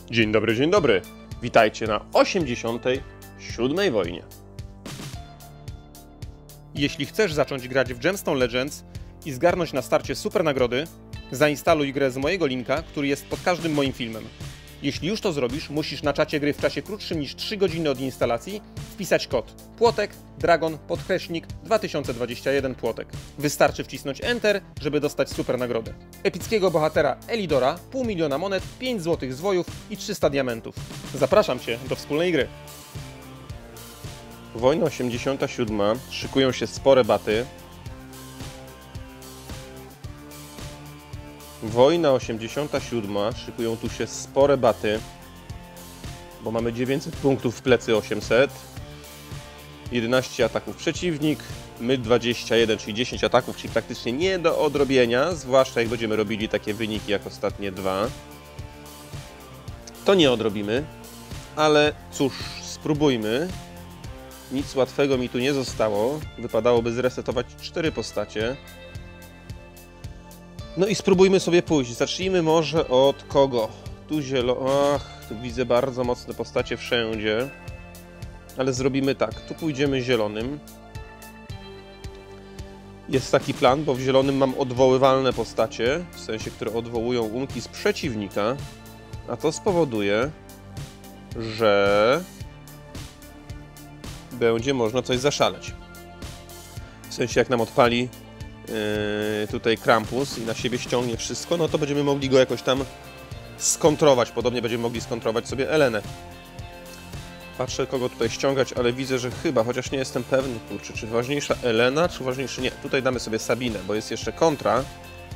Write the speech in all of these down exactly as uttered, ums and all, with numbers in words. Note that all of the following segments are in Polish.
Dzień dobry, dzień dobry. Witajcie na osiemdziesiątej siódmej wojnie. Jeśli chcesz zacząć grać w Gemstone Legends i zgarnąć na starcie super nagrody, zainstaluj grę z mojego linka, który jest pod każdym moim filmem. Jeśli już to zrobisz, musisz na czacie gry w czasie krótszym niż trzy godziny od instalacji wpisać kod płotek dragon podkreśnik dwa tysiące dwadzieścia jeden płotek. Wystarczy wcisnąć Enter, żeby dostać super nagrodę. Epickiego bohatera Elidora, pół miliona monet, pięć złotych zwojów i trzysta diamentów. Zapraszam Cię do wspólnej gry. Wojna osiemdziesiąta siódma. Szykują się spore baty. Wojna osiemdziesiąta siódma. Szykują tu się spore baty. Bo mamy dziewięćset punktów w plecy osiemset. jedenaście ataków przeciwnik. My dwadzieścia jeden, czyli dziesięć ataków, czyli praktycznie nie do odrobienia. Zwłaszcza jak będziemy robili takie wyniki jak ostatnie dwa. To nie odrobimy. Ale cóż, spróbujmy. Nic łatwego mi tu nie zostało. Wypadałoby zresetować cztery postacie. No i spróbujmy sobie pójść. Zacznijmy może od kogo? Tu zielo... Ach, tu widzę bardzo mocne postacie wszędzie. Ale zrobimy tak. Tu pójdziemy zielonym. Jest taki plan, bo w zielonym mam odwoływalne postacie. W sensie, które odwołują unki z przeciwnika. A to spowoduje, że... będzie można coś zaszaleć. W sensie, jak nam odpali yy, tutaj Krampus i na siebie ściągnie wszystko, no to będziemy mogli go jakoś tam skontrować. Podobnie będziemy mogli skontrować sobie Elenę. Patrzę, kogo tutaj ściągać, ale widzę, że chyba, chociaż nie jestem pewny, kurczę, czy ważniejsza Elena, czy ważniejszy... Nie, tutaj damy sobie Sabinę, bo jest jeszcze kontra.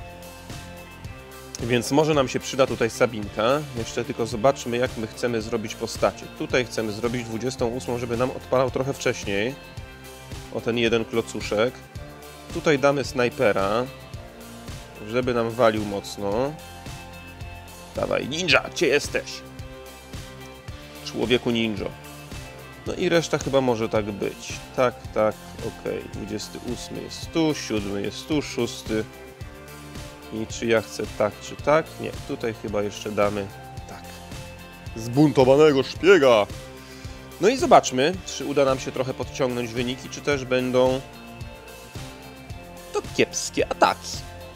Więc może nam się przyda tutaj Sabinka. Jeszcze tylko zobaczmy, jak my chcemy zrobić postacie. Tutaj chcemy zrobić dwudziestą ósmą, żeby nam odpalał trochę wcześniej. O ten jeden klocuszek. Tutaj damy snajpera, żeby nam walił mocno. Dawaj, ninja, gdzie jesteś? Człowieku ninjo. No i reszta chyba może tak być. Tak, tak, okej. Okay. dwudziesty ósmy jest tu, siódmy jest tu, szósty. I czy ja chcę tak, czy tak? Nie, tutaj chyba jeszcze damy tak. Zbuntowanego szpiega! No i zobaczmy, czy uda nam się trochę podciągnąć wyniki, czy też będą to kiepskie ataki.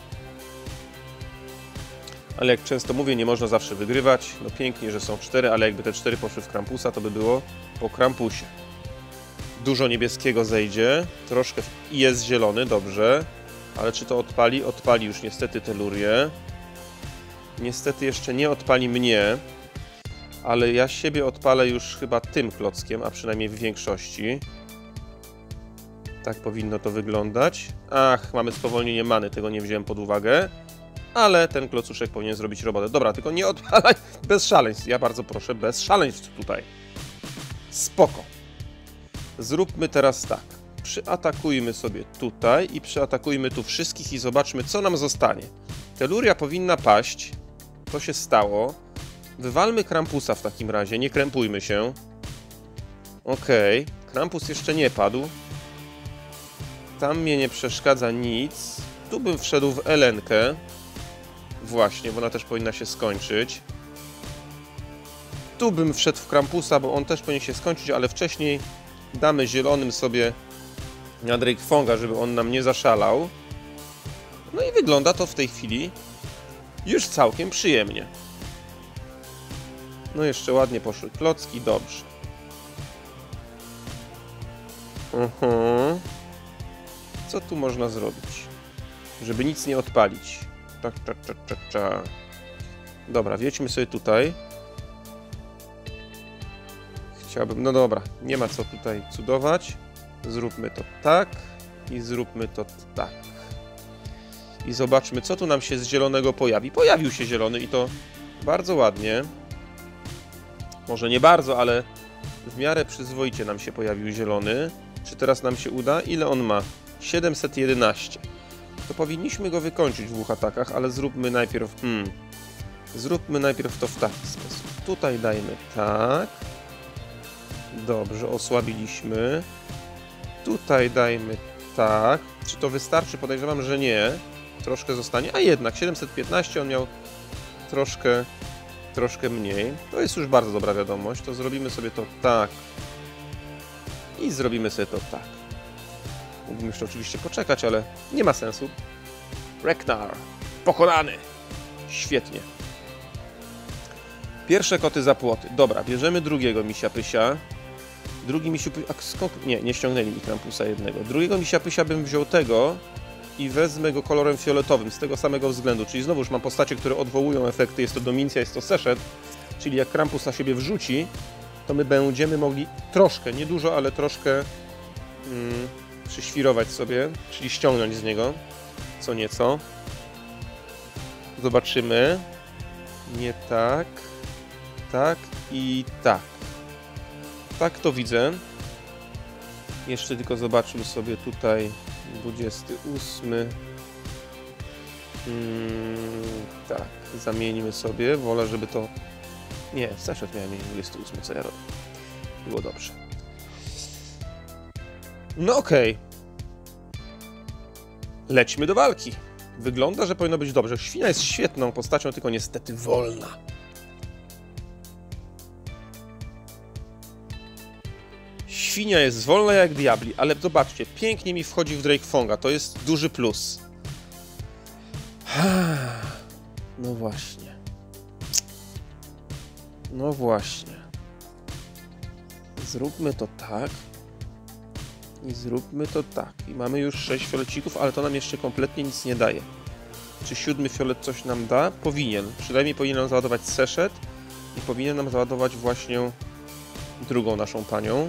Ale jak często mówię, nie można zawsze wygrywać. No pięknie, że są cztery, ale jakby te cztery poszły w Krampusa, to by było po Krampusie. Dużo niebieskiego zejdzie, troszkę i jest zielony, dobrze. Ale czy to odpali? Odpali już niestety telurię. Niestety jeszcze nie odpali mnie. Ale ja siebie odpalę już chyba tym klockiem, a przynajmniej w większości. Tak powinno to wyglądać. Ach, mamy spowolnienie many, tego nie wziąłem pod uwagę. Ale ten klocuszek powinien zrobić robotę. Dobra, tylko nie odpalaj bez szaleństw. Ja bardzo proszę, bez szaleństw tutaj. Spoko. Zróbmy teraz tak. Przyatakujmy sobie tutaj i przyatakujmy tu wszystkich i zobaczmy, co nam zostanie. Teluria powinna paść. To się stało. Wywalmy Krampusa w takim razie, nie krępujmy się. Okej, okay. Krampus jeszcze nie padł. Tam mnie nie przeszkadza nic. Tu bym wszedł w Elenkę. Właśnie, bo ona też powinna się skończyć. Tu bym wszedł w Krampusa, bo on też powinien się skończyć, ale wcześniej damy zielonym sobie na Drakefonga, żeby on nam nie zaszalał. No i wygląda to w tej chwili już całkiem przyjemnie. No jeszcze ładnie poszły klocki, dobrze. Uh-huh. Co tu można zrobić, żeby nic nie odpalić? Tak, tak, tak, tak, tak. Dobra, wjedźmy sobie tutaj. Chciałbym, no dobra, nie ma co tutaj cudować. Zróbmy to tak i zróbmy to tak. I zobaczmy, co tu nam się z zielonego pojawi. Pojawił się zielony i to bardzo ładnie. Może nie bardzo, ale w miarę przyzwoicie nam się pojawił zielony. Czy teraz nam się uda? Ile on ma? siedemset jedenaście. To powinniśmy go wykończyć w dwóch atakach, ale zróbmy najpierw... Hmm, zróbmy najpierw to w taki sposób. Tutaj dajmy tak. Dobrze, osłabiliśmy. Tutaj dajmy tak. Czy to wystarczy? Podejrzewam, że nie. Troszkę zostanie. A jednak, siedemset piętnaście on miał troszkę troszkę mniej. To jest już bardzo dobra wiadomość. To zrobimy sobie to tak. I zrobimy sobie to tak. Mógłbym jeszcze oczywiście poczekać, ale nie ma sensu. Reknar. Pokonany. Świetnie. Pierwsze koty za płoty. Dobra, bierzemy drugiego misia pysia. Drugi misiu pysia... Skąd... Nie, nie ściągnęli mi Krampusa jednego. Drugiego misia pysia bym wziął tego i wezmę go kolorem fioletowym z tego samego względu. Czyli znowuż mam postacie, które odwołują efekty. Jest to Domincja, jest to Seshet. Czyli jak Krampus na siebie wrzuci, to my będziemy mogli troszkę, nie dużo, ale troszkę mm, przyświrować sobie, czyli ściągnąć z niego co nieco. Zobaczymy. Nie tak. Tak i tak. Tak to widzę. Jeszcze tylko zobaczmy sobie tutaj dwudziesty ósmy. Hmm, tak, zamieńmy sobie. Wolę, żeby to... Nie, Seshet miałem mieć dwudziesty ósmy, co ja robię. Było dobrze. No okej. Okay. Lećmy do walki. Wygląda, że powinno być dobrze. Świnia jest świetną postacią, tylko niestety wolna. Świnia jest wolna jak diabli, ale zobaczcie, pięknie mi wchodzi w Drakefonga. To jest duży plus. No właśnie. No właśnie. Zróbmy to tak. I zróbmy to tak. I mamy już sześć fiolecików, ale to nam jeszcze kompletnie nic nie daje. Czy siódmy fiolet coś nam da? Powinien. Przynajmniej powinien nam załadować Seshet i powinien nam załadować właśnie drugą naszą panią.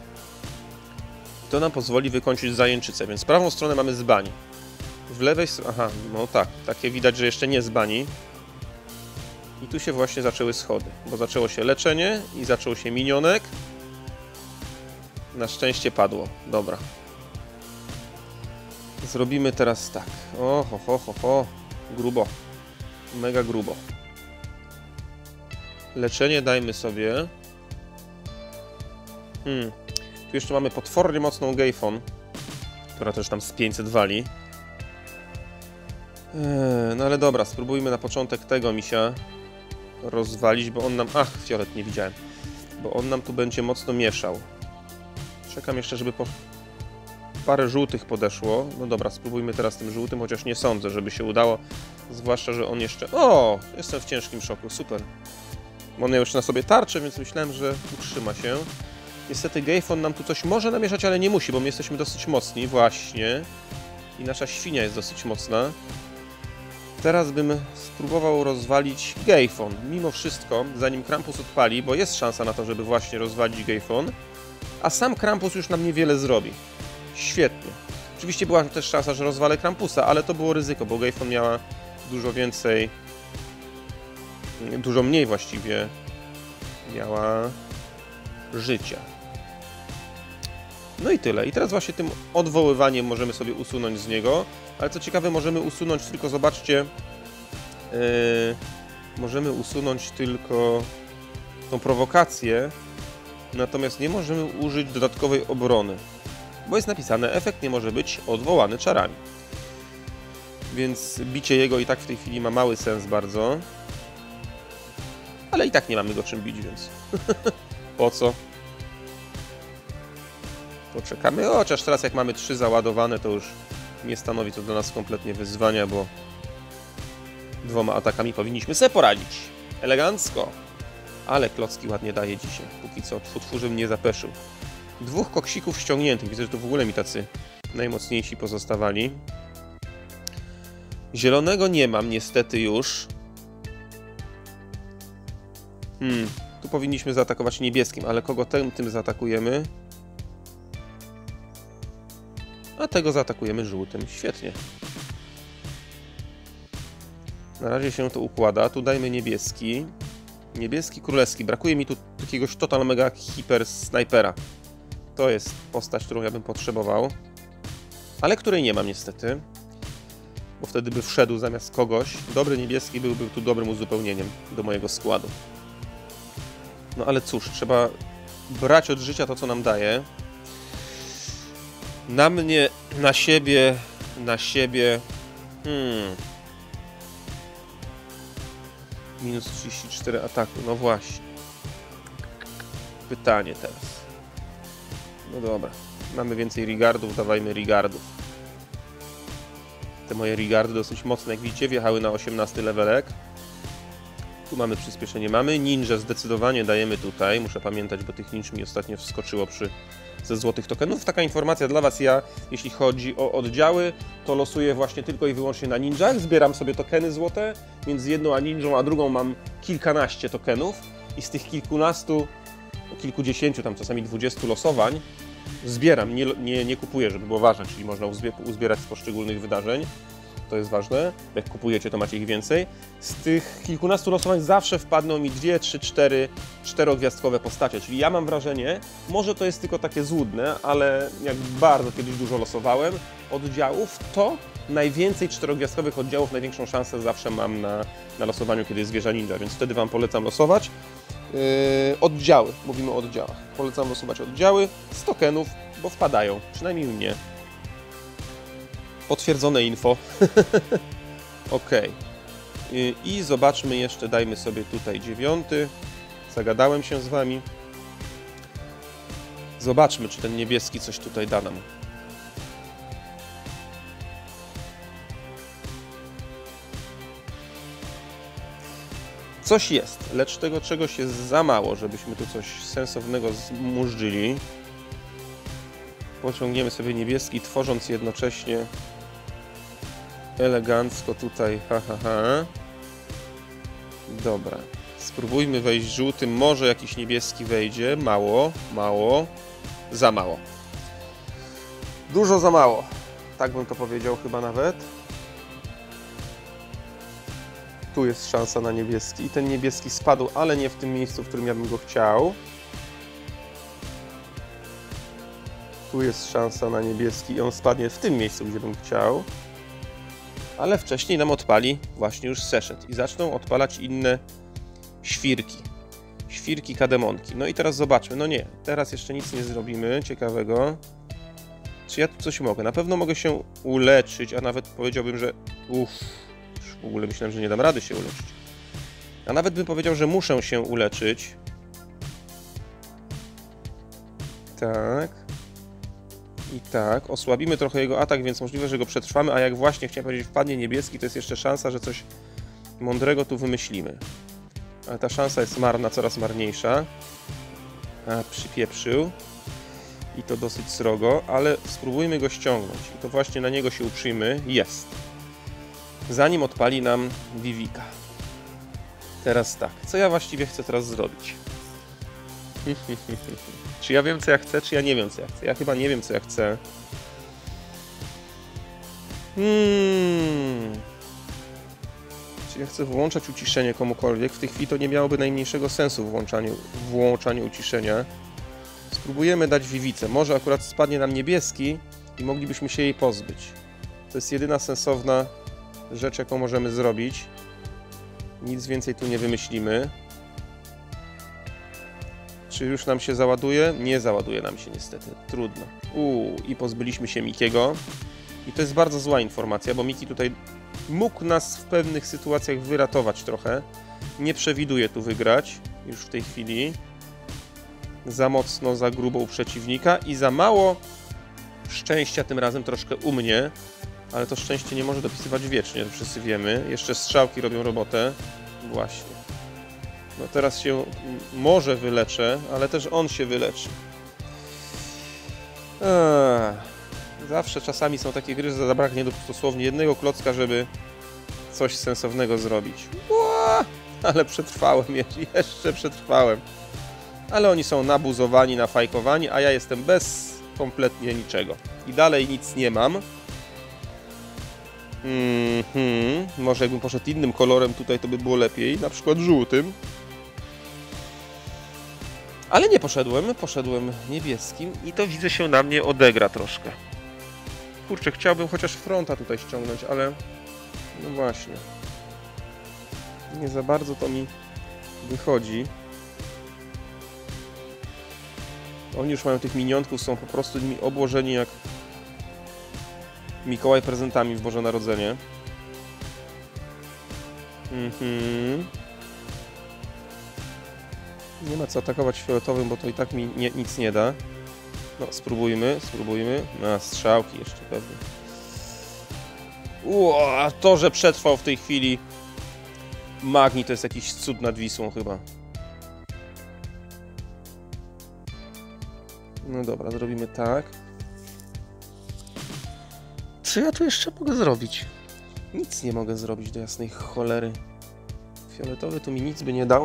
To nam pozwoli wykończyć zajęczycę, więc prawą stronę mamy z bani. W lewej stronie... Aha, no tak. Takie widać, że jeszcze nie z bani. I tu się właśnie zaczęły schody, bo zaczęło się leczenie i zaczął się minionek. Na szczęście padło. Dobra. Zrobimy teraz tak. O, ho, ho, ho, ho. Grubo. Mega grubo. Leczenie dajmy sobie. Hmm. Tu jeszcze mamy potwornie mocną Gejfon, która też tam z pięćset wali. Eee, no ale dobra, spróbujmy na początek tego misia rozwalić, bo on nam... Ach, fiolet nie widziałem. Bo on nam tu będzie mocno mieszał. Czekam jeszcze, żeby po... parę żółtych podeszło. No dobra, spróbujmy teraz tym żółtym, chociaż nie sądzę, żeby się udało. Zwłaszcza, że on jeszcze... O! Jestem w ciężkim szoku, super. On miał jeszcze na sobie tarczę, więc myślałem, że utrzyma się. Niestety Gejfon nam tu coś może namieszać, ale nie musi, bo my jesteśmy dosyć mocni, właśnie. I nasza świnia jest dosyć mocna. Teraz bym spróbował rozwalić Gejfon. Mimo wszystko, zanim Krampus odpali, bo jest szansa na to, żeby właśnie rozwalić Gejfon. A sam Krampus już nam niewiele zrobi. Świetnie. Oczywiście była też szansa, że rozwalę Krampusa, ale to było ryzyko, bo Gejfon miała dużo więcej... Dużo mniej właściwie miała życia. No i tyle. I teraz właśnie tym odwoływaniem możemy sobie usunąć z niego. Ale co ciekawe, możemy usunąć tylko, zobaczcie, yy, możemy usunąć tylko tą prowokację, natomiast nie możemy użyć dodatkowej obrony, bo jest napisane, efekt nie może być odwołany czarami. Więc bicie jego i tak w tej chwili ma mały sens bardzo. Ale i tak nie mamy go czym bić, więc po co? Poczekamy. O, chociaż teraz jak mamy trzy załadowane, to już nie stanowi to dla nas kompletnie wyzwania, bo dwoma atakami powinniśmy sobie poradzić. Elegancko. Ale klocki ładnie daje dzisiaj. Póki co twórzym nie zapeszył. Dwóch koksików ściągniętych. Widzę, że to w ogóle mi tacy najmocniejsi pozostawali. Zielonego nie mam niestety już. Hmm, tu powinniśmy zaatakować niebieskim, ale kogo tym, tym zaatakujemy? A tego zaatakujemy żółtym. Świetnie. Na razie się to układa. Tu dajmy niebieski. Niebieski królewski. Brakuje mi tu jakiegoś total mega hiper snajpera. To jest postać, którą ja bym potrzebował. Ale której nie mam niestety. Bo wtedy by wszedł zamiast kogoś. Dobry niebieski byłby tu dobrym uzupełnieniem do mojego składu. No ale cóż, trzeba brać od życia to, co nam daje. Na mnie, na siebie, na siebie... Hmm... Minus trzydzieści cztery ataku, no właśnie. Pytanie teraz. No dobra. Mamy więcej rigardów, dawajmy rigardów. Te moje rigardy dosyć mocne, jak widzicie, wjechały na osiemnasty levelek. Tu mamy przyspieszenie, mamy ninja, zdecydowanie dajemy tutaj. Muszę pamiętać, bo tych ninj mi ostatnio wskoczyło przy ze złotych tokenów. Taka informacja dla Was, ja jeśli chodzi o oddziały, to losuję właśnie tylko i wyłącznie na ninjach. Zbieram sobie tokeny złote, między jedną a ninją a drugą mam kilkanaście tokenów i z tych kilkunastu, kilkudziesięciu, tam czasami dwudziestu losowań zbieram, nie, nie, nie kupuję, żeby było ważne, czyli można uzbierać z poszczególnych wydarzeń. To jest ważne. Jak kupujecie, to macie ich więcej. Z tych kilkunastu losowań zawsze wpadną mi dwie, trzy, cztery czterogwiazdkowe postacie. Czyli ja mam wrażenie, może to jest tylko takie złudne, ale jak bardzo kiedyś dużo losowałem oddziałów, to najwięcej czterogwiazdkowych oddziałów, największą szansę zawsze mam na, na losowaniu, kiedy jest wieża ninja, więc wtedy Wam polecam losować. Yy, oddziały, mówimy o oddziałach. Polecam losować oddziały z tokenów, bo wpadają, przynajmniej mnie. Potwierdzone info. Ok. I, I zobaczmy jeszcze, dajmy sobie tutaj dziewiąty. Zagadałem się z Wami. Zobaczmy, czy ten niebieski coś tutaj da nam. Coś jest, lecz tego czegoś jest za mało, żebyśmy tu coś sensownego zmurzyli. Pociągniemy sobie niebieski, tworząc jednocześnie elegancko tutaj, ha, ha, ha. Dobra, spróbujmy wejść żółtym, może jakiś niebieski wejdzie, mało, mało, za mało. Dużo za mało, tak bym to powiedział chyba nawet. Tu jest szansa na niebieski i ten niebieski spadł, ale nie w tym miejscu, w którym ja bym go chciał. Tu jest szansa na niebieski i on spadnie w tym miejscu, gdzie bym chciał. Ale wcześniej nam odpali właśnie już seshet i zaczną odpalać inne świrki. Świrki, kademonki. No i teraz zobaczmy. No nie, teraz jeszcze nic nie zrobimy ciekawego. Czy ja tu coś mogę? Na pewno mogę się uleczyć, a nawet powiedziałbym, że... Uff, już w ogóle myślałem, że nie dam rady się uleczyć. A nawet bym powiedział, że muszę się uleczyć. Tak. I tak, osłabimy trochę jego atak, więc możliwe, że go przetrwamy, a jak właśnie chciałem powiedzieć, wpadnie niebieski, to jest jeszcze szansa, że coś mądrego tu wymyślimy. Ale ta szansa jest marna, coraz marniejsza. A, przypieprzył. I to dosyć srogo, ale spróbujmy go ściągnąć. I to właśnie na niego się uprzyjmy. Jest. Zanim odpali nam Vivika. Teraz tak, co ja właściwie chcę teraz zrobić? Czy ja wiem, co ja chcę, czy ja nie wiem, co ja chcę? Ja chyba nie wiem, co ja chcę. Hmm. Czy ja chcę włączać uciszenie komukolwiek? W tej chwili to nie miałoby najmniejszego sensu w włączaniu, włączaniu uciszenia. Spróbujemy dać Vivice. Może akurat spadnie nam niebieski i moglibyśmy się jej pozbyć. To jest jedyna sensowna rzecz, jaką możemy zrobić. Nic więcej tu nie wymyślimy. Czy już nam się załaduje? Nie załaduje nam się niestety. Trudno. Uuu, i pozbyliśmy się Mikiego. I to jest bardzo zła informacja, bo Miki tutaj mógł nas w pewnych sytuacjach wyratować trochę. Nie przewiduję tu wygrać już w tej chwili. Za mocno, za grubo u przeciwnika i za mało szczęścia tym razem troszkę u mnie. Ale to szczęście nie może dopisywać wiecznie, to wszyscy wiemy. Jeszcze strzałki robią robotę. Właśnie. No teraz się może wyleczę, ale też on się wyleczy. Eee, zawsze czasami są takie gry, że zabraknie dosłownie jednego klocka, żeby coś sensownego zrobić. Ua, ale przetrwałem, jeszcze przetrwałem. Ale oni są nabuzowani, nafajkowani, a ja jestem bez kompletnie niczego. I dalej nic nie mam. Mm-hmm. Może jakbym poszedł innym kolorem tutaj, to by było lepiej, na przykład żółtym. Ale nie poszedłem, poszedłem niebieskim i to widzę się na mnie odegra troszkę. Kurczę, chciałbym chociaż fronta tutaj ściągnąć, ale no właśnie. Nie za bardzo to mi wychodzi. Oni już mają tych minionków, są po prostu nimi obłożeni jak Mikołaj prezentami w Boże Narodzenie. Mhm. Nie ma co atakować fioletowym, bo to i tak mi nie, nic nie da. No, spróbujmy, spróbujmy. Na strzałki jeszcze pewnie. Ło, a to, że przetrwał w tej chwili Magni, to jest jakiś cud nad Wisłą chyba. No dobra, zrobimy tak. Co ja tu jeszcze mogę zrobić? Nic nie mogę zrobić do jasnej cholery. Fioletowy tu mi nic by nie dał.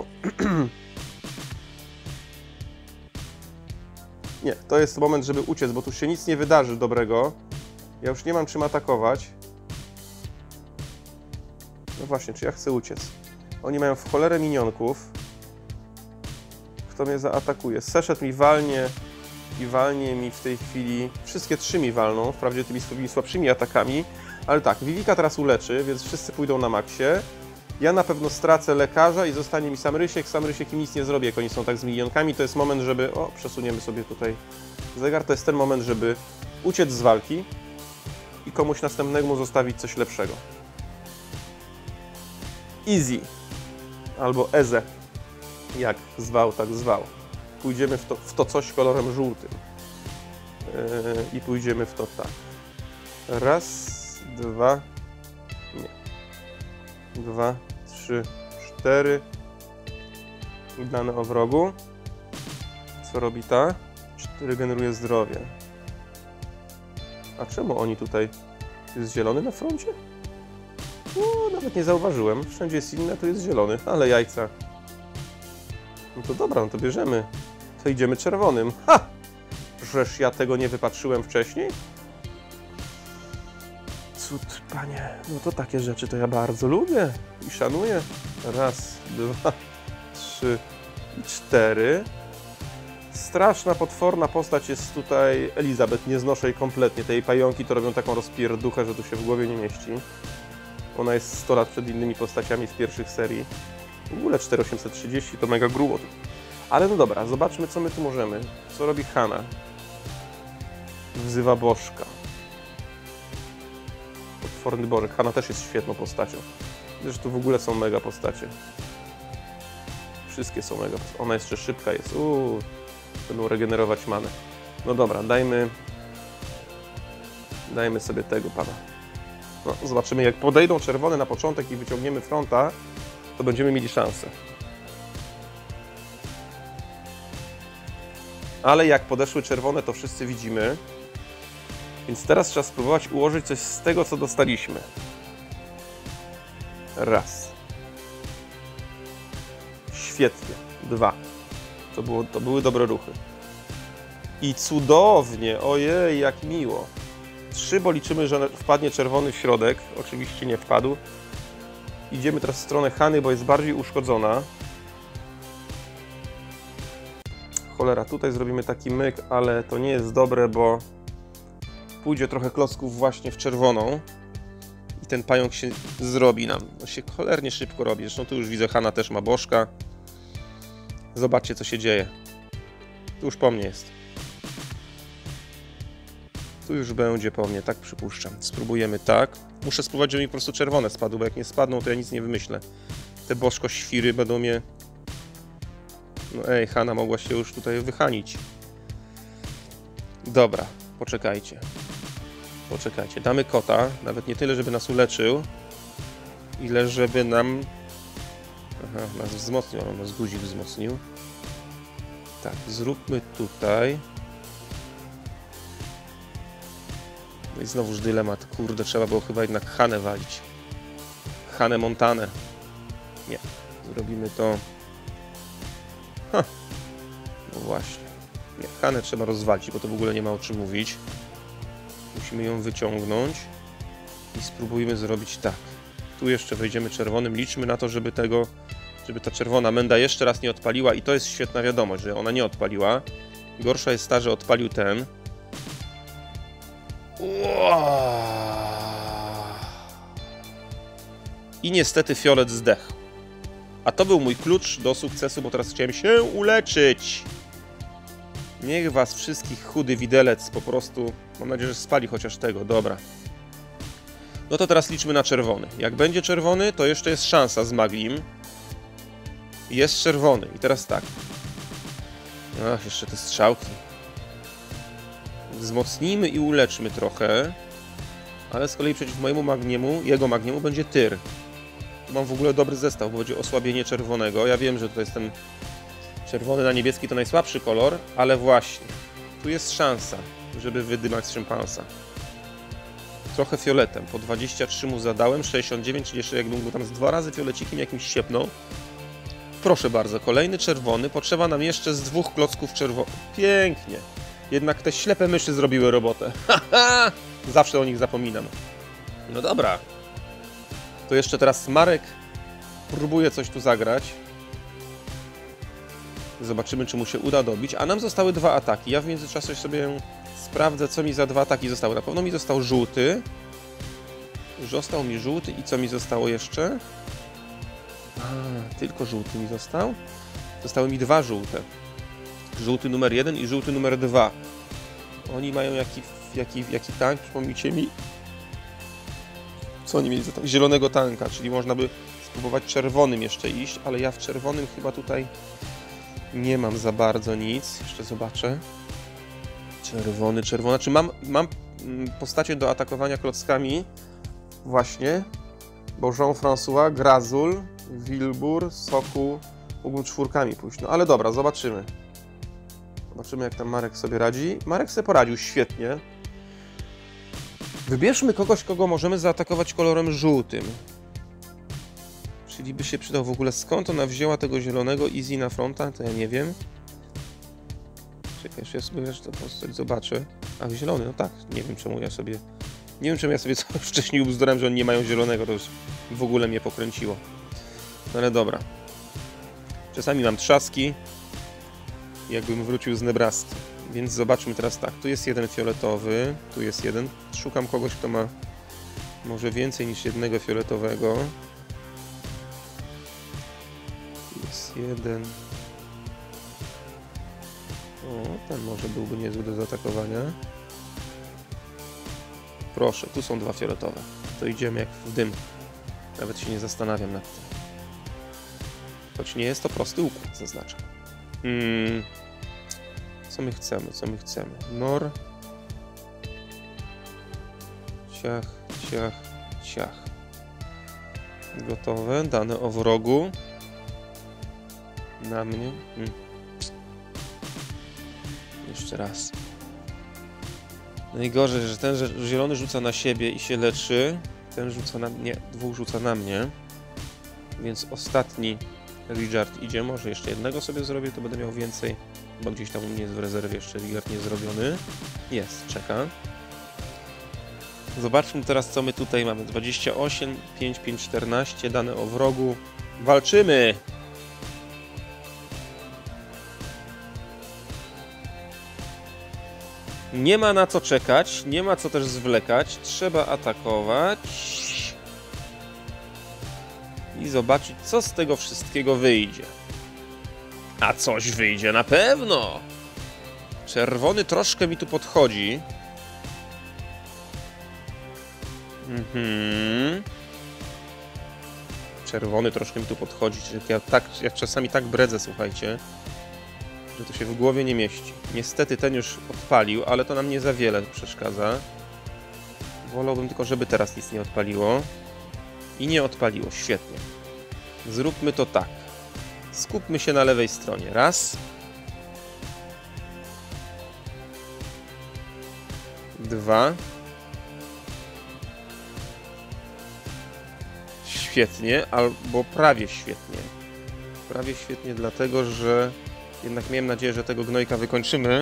Nie, to jest moment, żeby uciec, bo tu się nic nie wydarzy dobrego. Ja już nie mam czym atakować. No właśnie, czy ja chcę uciec? Oni mają w cholerę minionków. Kto mnie zaatakuje? Seszet mi walnie i walnie mi w tej chwili... Wszystkie trzy mi walną, wprawdzie tymi swoimi słabszymi atakami. Ale tak, Vivika teraz uleczy, więc wszyscy pójdą na maksie. Ja na pewno stracę lekarza i zostanie mi sam Rysiek. Sam Rysiek im nic nie zrobi, jak oni są tak z minionkami. To jest moment, żeby... O, przesuniemy sobie tutaj zegar. To jest ten moment, żeby uciec z walki i komuś następnemu zostawić coś lepszego. Easy. Albo Eze. Jak zwał, tak zwał. Pójdziemy w to, w to coś kolorem żółtym. Yy, I pójdziemy w to tak. Raz, dwa... Nie. Dwa, trzy, cztery. Dane o wrogu. Co robi ta? Cztery generuje zdrowie. A czemu oni tutaj... Jest zielony na froncie? No, nawet nie zauważyłem. Wszędzie jest inny, tu jest zielony. Ale jajca. No to dobra, no to bierzemy. To idziemy czerwonym. Ha! Żeż ja tego nie wypatrzyłem wcześniej? Cud, panie. No to takie rzeczy to ja bardzo lubię i szanuję. Raz, dwa, trzy i cztery. Straszna, potworna postać jest tutaj Elizabeth. Nie znoszę jej kompletnie. Te jej pająki to robią taką rozpierduchę, że tu się w głowie nie mieści. Ona jest sto lat przed innymi postaciami z pierwszych serii. W ogóle cztery tysiące osiemset trzydzieści to mega grubo. Ale no dobra, zobaczmy, co my tu możemy. Co robi Hanna? Wzywa Bożka. Potworny Bożek. Hanna też jest świetną postacią. Widzę, że tu w ogóle są mega postacie. Wszystkie są mega postacie. Ona jeszcze szybka jest. Uuu, będą regenerować manę. No dobra, dajmy... Dajmy sobie tego pana. No, zobaczymy, jak podejdą czerwone na początek i wyciągniemy fronta, to będziemy mieli szansę. Ale jak podeszły czerwone, to wszyscy widzimy. Więc teraz trzeba spróbować ułożyć coś z tego, co dostaliśmy. Raz. Świetnie. Dwa. To, było, to były dobre ruchy. I cudownie. Ojej, jak miło. Trzy, bo liczymy, że wpadnie czerwony w środek. Oczywiście nie wpadł. Idziemy teraz w stronę Hanny, bo jest bardziej uszkodzona. Cholera, tutaj zrobimy taki myk, ale to nie jest dobre, bo pójdzie trochę klocków właśnie w czerwoną i ten pająk się zrobi nam. On się cholernie szybko robi. Zresztą tu już widzę, Hanna też ma bożka. Zobaczcie, co się dzieje. Tu już po mnie jest. Tu już będzie po mnie, tak przypuszczam. Spróbujemy tak. Muszę spróbować, żeby mi po prostu czerwone spadły, bo jak nie spadną, to ja nic nie wymyślę. Te bożko-świry będą mnie... No ej, Hanna mogła się już tutaj wychanić. Dobra, poczekajcie. Poczekajcie, damy kota. Nawet nie tyle, żeby nas uleczył, ile żeby nam... Aha, nas wzmocnił, on nas guzik wzmocnił. Tak, zróbmy tutaj. No i znowuż dylemat. Kurde, trzeba było chyba jednak Hannę walić. Hannę Montanę. Nie, zrobimy to... Ha. No właśnie. Nie, Hannę trzeba rozwalić, bo to w ogóle nie ma o czym mówić. Musimy ją wyciągnąć i spróbujmy zrobić tak. Tu jeszcze wejdziemy czerwonym. Liczmy na to, żeby tego, żeby ta czerwona menda jeszcze raz nie odpaliła i to jest świetna wiadomość, że ona nie odpaliła. Gorsza jest ta, że odpalił ten. I niestety fiolet zdechł. A to był mój klucz do sukcesu, bo teraz chciałem się uleczyć. Niech was wszystkich chudy widelec po prostu... Mam nadzieję, że spali chociaż tego. Dobra. No to teraz liczmy na czerwony. Jak będzie czerwony, to jeszcze jest szansa z Maglim. Jest czerwony. I teraz tak. Ach, jeszcze te strzałki. Wzmocnijmy i uleczmy trochę. Ale z kolei przeciw mojemu magniemu, jego magniemu będzie tyr. Mam w ogóle dobry zestaw, bo będzie osłabienie czerwonego. Ja wiem, że tutaj jest ten czerwony na niebieski to najsłabszy kolor, ale właśnie. Tu jest szansa, żeby wydymać szympansa. Trochę fioletem. Po dwadzieścia trzy mu zadałem, sześćdziesiąt dziewięć, czyli jeszcze jakbym go tam z dwa razy fiolecikiem jakimś siepnął. Proszę bardzo, kolejny czerwony. Potrzeba nam jeszcze z dwóch klocków czerwonych. Pięknie. Jednak te ślepe myszy zrobiły robotę. Haha! Zawsze o nich zapominam. No dobra. To jeszcze teraz Marek próbuje coś tu zagrać. Zobaczymy, czy mu się uda dobić. A nam zostały dwa ataki. Ja w międzyczasie sobie sprawdzę, co mi za dwa ataki zostały. Na pewno mi został żółty. Został mi żółty i co mi zostało jeszcze? A, tylko żółty mi został. Zostały mi dwa żółte. Żółty numer jeden i żółty numer dwa. Oni mają jaki, jaki, jaki tank? Przypomnijcie mi. Co oni mieli za tank? Zielonego tanka, czyli można by spróbować czerwonym jeszcze iść, ale ja w czerwonym chyba tutaj nie mam za bardzo nic. Jeszcze zobaczę. Czerwony, czerwona. Czy mam, mam postacie do atakowania klockami? Właśnie. Bo Jean-François, Grazul, Wilbur, Sokół mógłbym czwórkami pójść. No ale dobra, zobaczymy. Zobaczymy, jak tam Marek sobie radzi. Marek sobie poradził świetnie. Wybierzmy kogoś, kogo możemy zaatakować kolorem żółtym. Czyli by się przydał w ogóle, skąd ona wzięła tego zielonego Easy na fronta, to ja nie wiem. Czekaj, ja sobie jeszcze to postać zobaczę. A, zielony, no tak, nie wiem czemu ja sobie... Nie wiem czemu ja sobie coś wcześniej ubzdurałem, że oni nie mają zielonego, to już w ogóle mnie pokręciło. No ale dobra. Czasami mam trzaski, jakbym wrócił z Nebraski. Więc zobaczmy teraz tak, tu jest jeden fioletowy, tu jest jeden. Szukam kogoś, kto ma może więcej niż jednego fioletowego. Tu jest jeden. O, ten może byłby niezły do zaatakowania. Proszę, tu są dwa fioletowe. To idziemy jak w dym. Nawet się nie zastanawiam nad tym. Choć nie jest to prosty układ, zaznaczam. Hmm. Co my chcemy, co my chcemy? Nor. Ciach, ciach, ciach. Gotowe. Dane o wrogu. Na mnie. Hmm. Jeszcze raz. Najgorzej, że ten że zielony rzuca na siebie i się leczy. Ten rzuca na mnie. Dwóch rzuca na mnie. Więc ostatni Richard idzie. Może jeszcze jednego sobie zrobię, to będę miał więcej. Bo gdzieś tam u mnie jest w rezerwie jeszcze Richard nie zrobiony. Jest, czeka. Zobaczmy teraz, co my tutaj mamy. dwadzieścia osiem, pięć, pięć, czternaście. Dane o wrogu. Walczymy! Nie ma na co czekać, nie ma co też zwlekać. Trzeba atakować. I zobaczyć, co z tego wszystkiego wyjdzie. A coś wyjdzie na pewno. Czerwony troszkę mi tu podchodzi. Mhm. Czerwony troszkę mi tu podchodzi. Ja, tak, ja czasami tak bredzę, słuchajcie, że to się w głowie nie mieści. Niestety ten już odpalił, ale to nam nie za wiele przeszkadza. Wolałbym tylko, żeby teraz nic nie odpaliło. I nie odpaliło. Świetnie. Zróbmy to tak. Skupmy się na lewej stronie. Raz. Dwa. Świetnie, albo prawie świetnie. Prawie świetnie dlatego, że jednak miałem nadzieję, że tego gnojka wykończymy.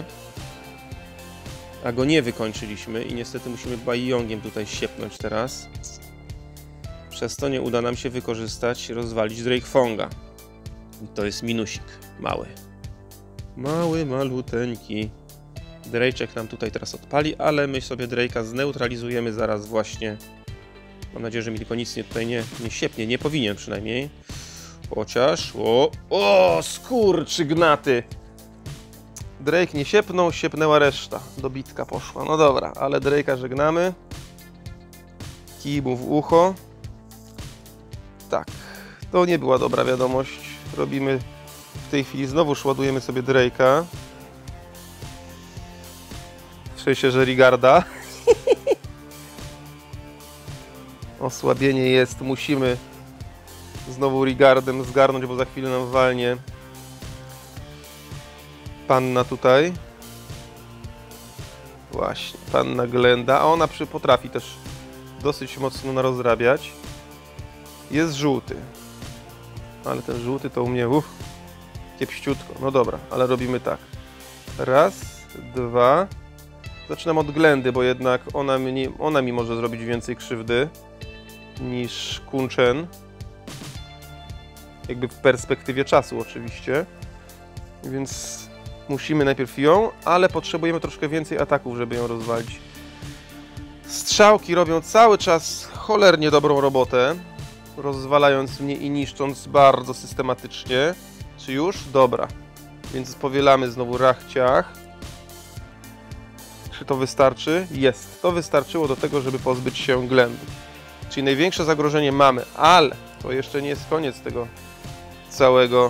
A go nie wykończyliśmy i niestety musimy Baiyongiem tutaj siepnąć teraz. Przez to nie uda nam się wykorzystać, rozwalić Drakefonga. I to jest minusik. Mały. Mały, maluteńki. Drake'ek nam tutaj teraz odpali, ale my sobie Drake'a zneutralizujemy zaraz właśnie. Mam nadzieję, że mi tylko nic nie, tutaj nie, nie siepnie. Nie powinien przynajmniej. Chociaż... O, o skurczy gnaty! Drake nie siepnął, siepnęła reszta. Dobitka poszła. No dobra, ale Drake'a żegnamy. Kij mu w ucho. Tak, to nie była dobra wiadomość. Robimy w tej chwili, znowu ładujemy sobie Drake'a. sensie, że Rigarda. Osłabienie jest, musimy znowu Rigardem zgarnąć, bo za chwilę nam walnie panna tutaj. Właśnie, panna Glenda, a ona przy, potrafi też dosyć mocno narozrabiać. Jest żółty. Ale ten żółty to u mnie, uff, kiepściutko. No dobra, ale robimy tak. Raz, dwa. Zaczynam od Glendy, bo jednak ona mi, ona mi może zrobić więcej krzywdy niż Kun Chen. Jakby w perspektywie czasu oczywiście. Więc musimy najpierw ją, ale potrzebujemy troszkę więcej ataków, żeby ją rozwalić. Strzałki robią cały czas cholernie dobrą robotę, rozwalając mnie i niszcząc bardzo systematycznie. Czy już? Dobra. Więc powielamy znowu rachciach. Czy to wystarczy? Jest. To wystarczyło do tego, żeby pozbyć się Glendy. Czyli największe zagrożenie mamy, ale to jeszcze nie jest koniec tego całego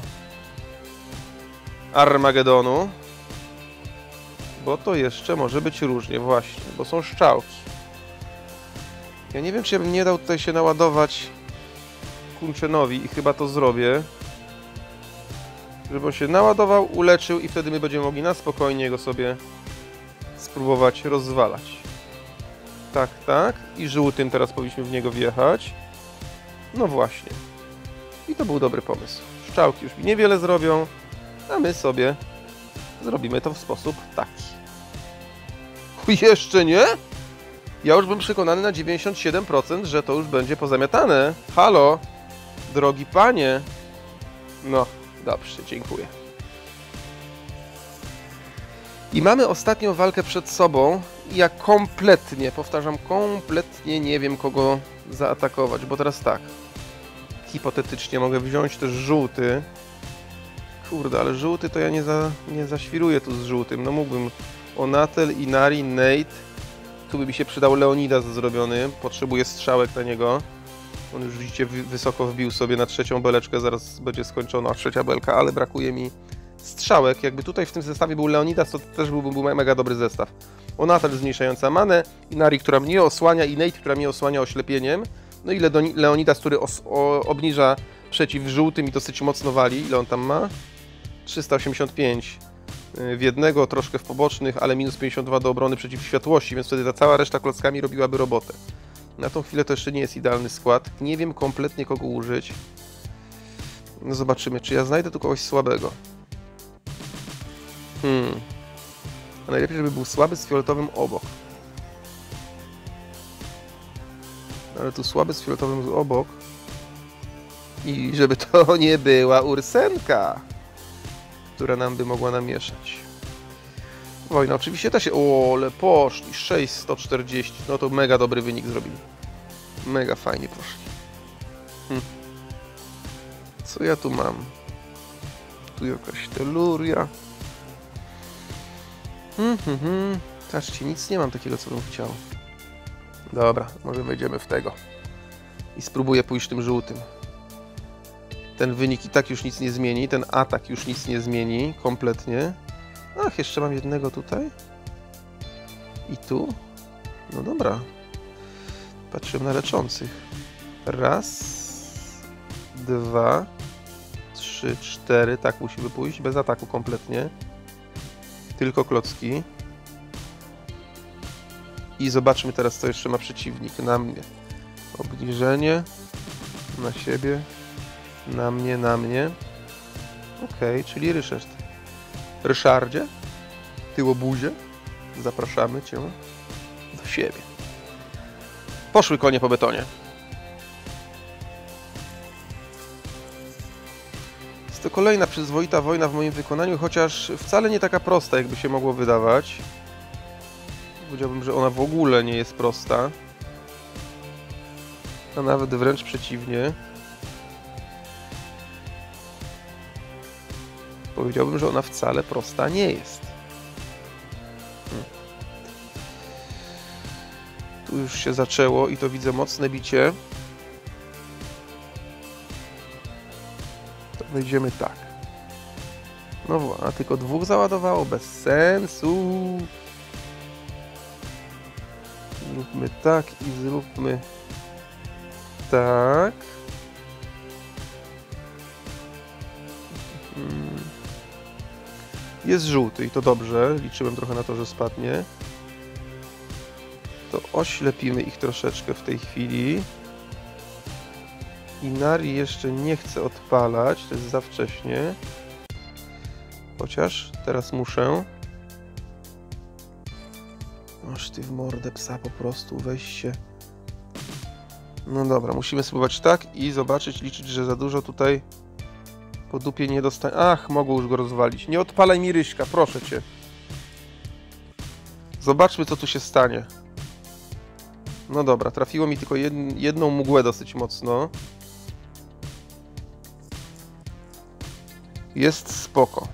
Armagedonu. Bo to jeszcze może być różnie właśnie, bo są strzałki. Ja nie wiem, czy ja bym nie dał tutaj się naładować Kun Chenowi i chyba to zrobię. Żeby on się naładował, uleczył i wtedy my będziemy mogli na spokojnie go sobie spróbować rozwalać. Tak, tak. I żółtym teraz powinniśmy w niego wjechać. No właśnie. I to był dobry pomysł. Strzałki już mi niewiele zrobią, a my sobie zrobimy to w sposób taki. Jeszcze nie? Ja już bym przekonany na dziewięćdziesiąt siedem procent, że to już będzie pozamiatane. Halo, drogi panie. No, dobrze, dziękuję. I mamy ostatnią walkę przed sobą i ja kompletnie, powtarzam, kompletnie nie wiem, kogo zaatakować, bo teraz tak, hipotetycznie mogę wziąć też żółty. Kurde, ale żółty to ja nie, za, nie zaświruję tu z żółtym. No mógłbym Onatel, Inari, Nate. Tu by mi się przydał Leonidas zrobiony. Potrzebuję strzałek na niego. On już widzicie wysoko wbił sobie na trzecią beleczkę. Zaraz będzie skończona trzecia belka, ale brakuje mi strzałek. Jakby tutaj w tym zestawie był Leonidas, to też byłby był mega dobry zestaw. Onatel zmniejszająca manę, Inari, która mnie osłania i Nate, która mnie osłania oślepieniem. No i Leonidas, który os o, obniża przeciw żółtym i dosyć mocno wali. Ile on tam ma? trzysta osiemdziesiąt pięć w jednego, troszkę w pobocznych, ale minus pięćdziesiąt dwa do obrony przeciw światłości, więc wtedy ta cała reszta klockami robiłaby robotę. Na tą chwilę to jeszcze nie jest idealny skład. Nie wiem kompletnie kogo użyć. No zobaczymy, czy ja znajdę tu kogoś słabego. Hmm. A najlepiej, żeby był słaby z fioletowym obok. Ale tu słaby z fioletowym obok. I żeby to nie była Ursenka, która nam by mogła namieszać. Wojna oczywiście też się... O, ale poszli. sześć sto czterdzieści. No to mega dobry wynik zrobili. Mega fajnie poszli. Hm. Co ja tu mam? Tu jakaś teluria. Hmm, hmm, hmm. Patrzcie, nic nie mam takiego, co bym chciał. Dobra, może wejdziemy w tego. I spróbuję pójść tym żółtym. Ten wynik i tak już nic nie zmieni, ten atak już nic nie zmieni kompletnie. Ach, jeszcze mam jednego tutaj. I tu. No dobra. Patrzymy na leczących. Raz, dwa, trzy, cztery. Tak musimy pójść, bez ataku kompletnie. Tylko klocki. I zobaczmy teraz, co jeszcze ma przeciwnik na mnie. Obniżenie. Na siebie. Na mnie, na mnie. Okej, okay, czyli Ryszard. Ryszardzie, tyłobuzie, zapraszamy Cię do siebie. Poszły konie po betonie. Jest to kolejna przyzwoita wojna w moim wykonaniu, chociaż wcale nie taka prosta, jakby się mogło wydawać. Powiedziałbym, że ona w ogóle nie jest prosta. A nawet wręcz przeciwnie. Powiedziałbym, że ona wcale prosta nie jest. Hmm. Tu już się zaczęło i to widzę mocne bicie. To wejdziemy tak. No a tylko dwóch załadowało, bez sensu. Zróbmy tak i zróbmy tak. Jest żółty i to dobrze. Liczyłem trochę na to, że spadnie. To oślepimy ich troszeczkę w tej chwili. Inari jeszcze nie chce odpalać, to jest za wcześnie. Chociaż teraz muszę. Oż ty w mordę psa po prostu, weź się. No dobra, musimy spróbować tak i zobaczyć, liczyć, że za dużo tutaj po dupie nie dostanie. Ach, mogło już go rozwalić. Nie odpalaj mi Ryśka, proszę cię. Zobaczmy, co tu się stanie. No dobra, trafiło mi tylko jed jedną mgłę dosyć mocno. Jest spoko.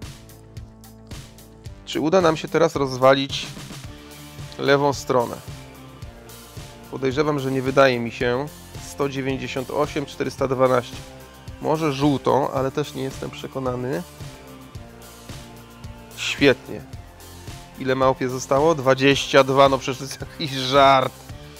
Czy uda nam się teraz rozwalić lewą stronę? Podejrzewam, że nie wydaje mi się. sto dziewięćdziesiąt osiem, czterysta dwanaście. Może żółtą, ale też nie jestem przekonany. Świetnie. Ile małpie zostało? dwadzieścia dwa, no przecież to jest jakiś żart.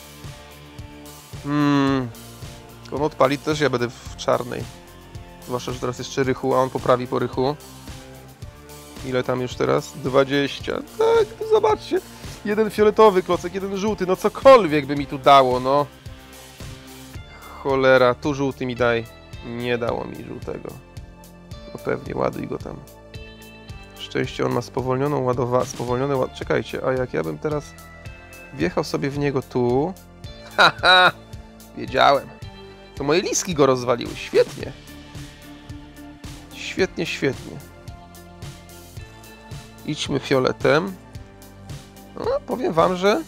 Hmm. On odpali, też ja będę w czarnej. Zwłaszcza, że teraz jeszcze rychu, a on poprawi po rychu. Ile tam już teraz? dwadzieścia. Tak, to zobaczcie. Jeden fioletowy klocek, jeden żółty. No cokolwiek by mi tu dało, no. Cholera, tu żółty mi daj. Nie dało mi żółtego. No pewnie, ładuj go tam. Szczęście, on ma spowolnioną ładowa... Spowolnione ład... Czekajcie, a jak ja bym teraz wjechał sobie w niego tu... Haha! Wiedziałem. To moje liski go rozwaliły. Świetnie. Świetnie, świetnie. Idźmy fioletem. No, powiem wam, że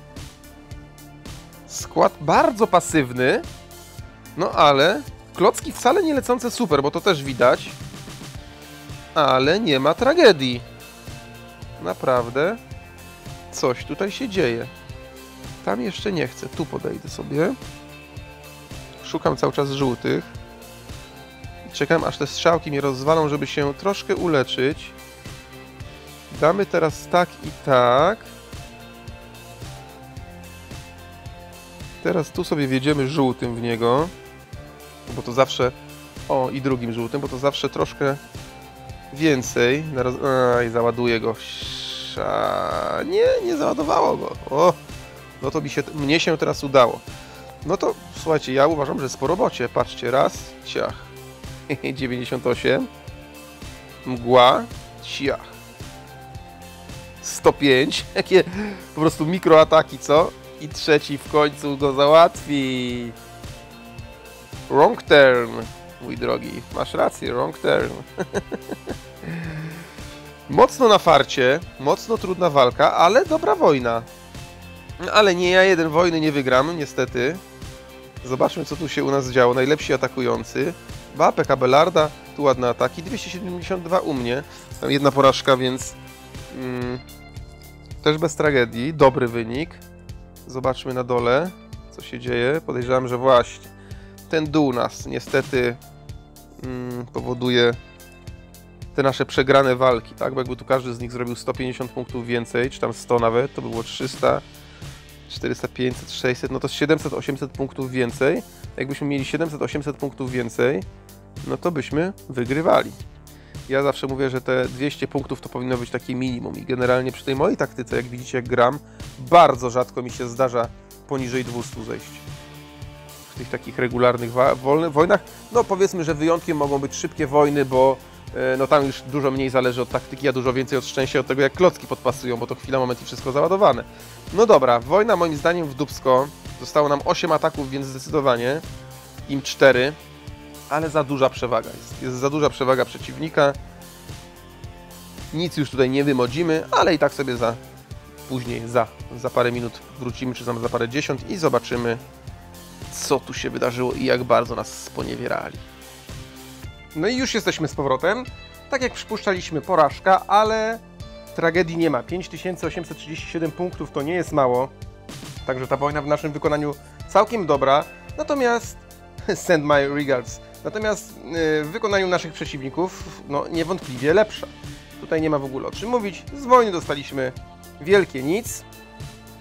skład bardzo pasywny. No ale klocki wcale nie lecące super, bo to też widać. Ale nie ma tragedii. Naprawdę coś tutaj się dzieje. Tam jeszcze nie chcę. Tu podejdę sobie. Szukam cały czas żółtych. Czekam, aż te strzałki mnie rozwalą, żeby się troszkę uleczyć. Damy teraz tak i tak. Teraz tu sobie wjedziemy żółtym w niego. Bo to zawsze... O, i drugim żółtym, bo to zawsze troszkę więcej. Naraz... Aj, załaduję go. Sza... Nie, nie załadowało go. O, no to mi się, mnie się teraz udało. No to, słuchajcie, ja uważam, że jest po robocie. Patrzcie, raz, ciach. dziewięćdziesiąt osiem. Mgła, ciach. sto pięć. Jakie po prostu mikroataki, co? I trzeci w końcu go załatwi. Wrong turn, mój drogi. Masz rację, wrong turn. Mocno na farcie, mocno trudna walka, ale dobra wojna. Ale nie ja jeden wojny nie wygram, niestety. Zobaczmy, co tu się u nas działo. Najlepsi atakujący. Dwa P K Belarda, tu ładne ataki. dwieście siedemdziesiąt dwa u mnie. Tam jedna porażka, więc mm, też bez tragedii. Dobry wynik. Zobaczmy na dole, co się dzieje. Podejrzewam, że właśnie ten dół nas niestety mm, powoduje te nasze przegrane walki, tak? Bo jakby tu każdy z nich zrobił sto pięćdziesiąt punktów więcej, czy tam sto nawet, to by było trzysta, czterysta, pięćset, sześćset, no to siedemset, osiemset punktów więcej. Jakbyśmy mieli siedemset, osiemset punktów więcej, no to byśmy wygrywali. Ja zawsze mówię, że te dwieście punktów to powinno być takie minimum i generalnie przy tej mojej taktyce, jak widzicie, jak gram, bardzo rzadko mi się zdarza poniżej dwieście zejść. W tych takich regularnych wojnach, no powiedzmy, że wyjątkiem mogą być szybkie wojny, bo no tam już dużo mniej zależy od taktyki, a dużo więcej od szczęścia, od tego, jak klocki podpasują, bo to chwila, moment i wszystko załadowane. No dobra, wojna moim zdaniem w dupsko. Zostało nam osiem ataków, więc zdecydowanie im cztery, ale za duża przewaga jest. Jest za duża przewaga przeciwnika. Nic już tutaj nie wymodzimy, ale i tak sobie za później, za, za parę minut wrócimy, czy za parę dziesiąt i zobaczymy, co tu się wydarzyło i jak bardzo nas sponiewierali. No i już jesteśmy z powrotem. Tak jak przypuszczaliśmy, porażka, ale tragedii nie ma. pięć tysięcy osiemset trzydzieści siedem punktów to nie jest mało. Także ta wojna w naszym wykonaniu całkiem dobra. Natomiast send my regards. Natomiast w wykonaniu naszych przeciwników no niewątpliwie lepsza. Tutaj nie ma w ogóle o czym mówić. Z wojny dostaliśmy wielkie nic.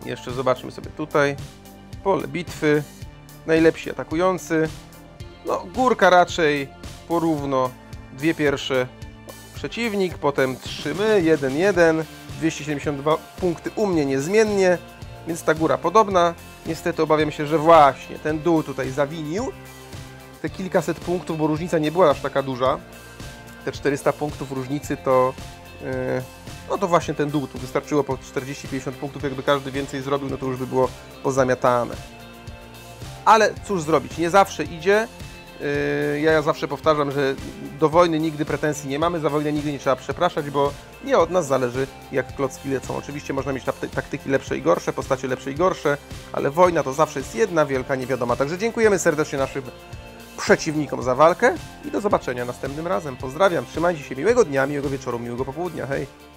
Jeszcze zobaczmy sobie tutaj. Pole bitwy. Najlepsi atakujący. No, górka raczej porówno. Dwie pierwsze przeciwnik, potem trzy my, jeden jeden. dwieście siedemdziesiąt dwa punkty u mnie niezmiennie, więc ta góra podobna. Niestety obawiam się, że właśnie ten dół tutaj zawinił. Te kilkaset punktów, bo różnica nie była aż taka duża. Te czterysta punktów różnicy to... Yy, no to właśnie ten dół. Tu wystarczyło po czterdzieści pięćdziesiąt punktów, jakby każdy więcej zrobił, no to już by było pozamiatane. Ale cóż zrobić, nie zawsze idzie. Yy, ja zawsze powtarzam, że do wojny nigdy pretensji nie mamy, za wojnę nigdy nie trzeba przepraszać, bo nie od nas zależy, jak klocki lecą. Oczywiście można mieć taktyki lepsze i gorsze, postacie lepsze i gorsze, ale wojna to zawsze jest jedna wielka niewiadoma. Także dziękujemy serdecznie naszym przeciwnikom za walkę i do zobaczenia następnym razem. Pozdrawiam, trzymajcie się, miłego dnia, miłego wieczoru, miłego popołudnia, hej!